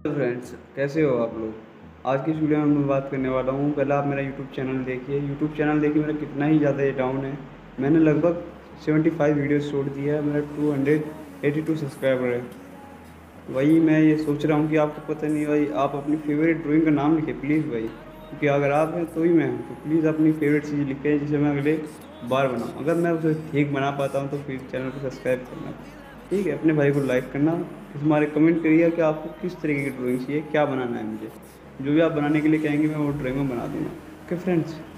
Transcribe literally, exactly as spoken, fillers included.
Friends, कैसे हो आप लोग। आज की इस वीडियो में मैं बात करने वाला हूँ। पहले आप मेरा यूट्यूब चैनल देखिए। यूट्यूब चैनल देखिए मेरा कितना ही ज़्यादा डाउन है। मैंने लगभग पचहत्तर वीडियोस छोड़ दिया है। मेरा दो सौ बयासी सब्सक्राइबर है। वही मैं ये सोच रहा हूँ कि आपको पता नहीं भाई, आप अपनी फेवरेट ड्राइंग का नाम लिखें प्लीज़ भाई, क्योंकि अगर आप हैं तो ही मैं हूँ। तो प्लीज़ अपनी फेवरेट चीज़ लिखें जिसे मैं अगले बार बनाऊँ। अगर मैं उसे ठीक बना पाता हूँ तो फिर चैनल को सब्सक्राइब करना, ठीक है। अपने भाई को लाइक करना, हमारे कमेंट करिए कि आपको किस तरीके की ड्राइंग चाहिए, क्या बनाना है मुझे। जो भी आप बनाने के लिए कहेंगे मैं वो ड्राइंग में बना दूँगा। Okay friends.